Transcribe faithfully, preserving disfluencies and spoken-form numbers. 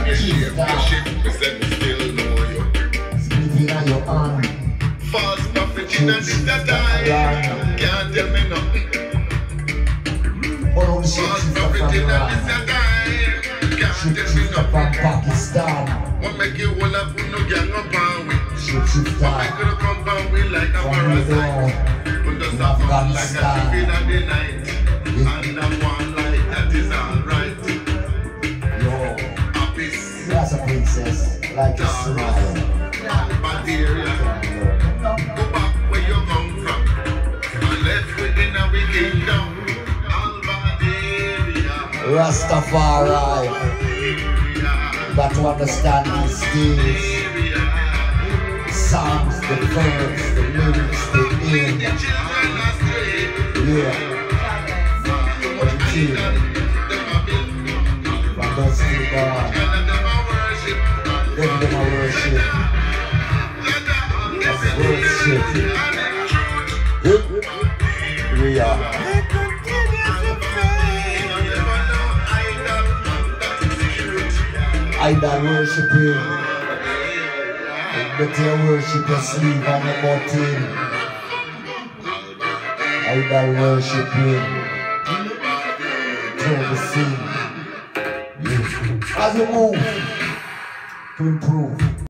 shape, you shift, me say me still know you. Spitting on your hand. False prophet in this time. Can't tell me nothing. False prophet in this time. Can't tell me nothing. From Pakistan. What make you all up who no gang up on we? Shapeshifter. What make you come on we like a parasite? Who does not come like a thief in the night? And I'm one like that is alright. Yo, Happy. that's a princess. Like a smile. Bacteria. Go back where you come from. And left within a we kingdom. Albaderia. Rastafari. Got to understand these things. Songs, the verbs, the lyrics, the aim. Yeah. What you feel? From those to God. Them them a worship. That's worship. We are. Idol worshiping. But you worship your sleeve and your button. Idol worshiping. Turn the scene. As you move to improve.